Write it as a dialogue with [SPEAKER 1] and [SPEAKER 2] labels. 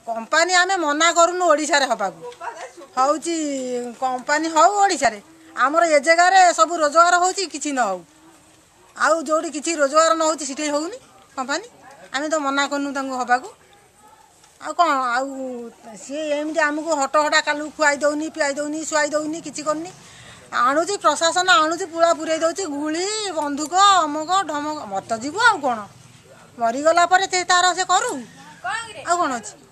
[SPEAKER 1] Company आमे मना करूनु ओडिशा रे हबाकू हौची कंपानी हौ ओडिशा रे आमर ए जगह रे सब रोजगार होची किछि न हौ आउ जोडी किछि रोजगार न होची सिटी होउनी कंपानी आमे तो मना करनु तांगो हबाकू आ कोन आउ से एमडी हमकु हट हटा कालू खुआई दउनी पियाई दउनी सुआई दउनी किछि करनी आणुची प्रशासन आणुची पुळा पुरै दउची गुली बंदूक अमक ढमक मत जीवो आ कोन मरी गला परे ते तार से करू आ कोन अछि।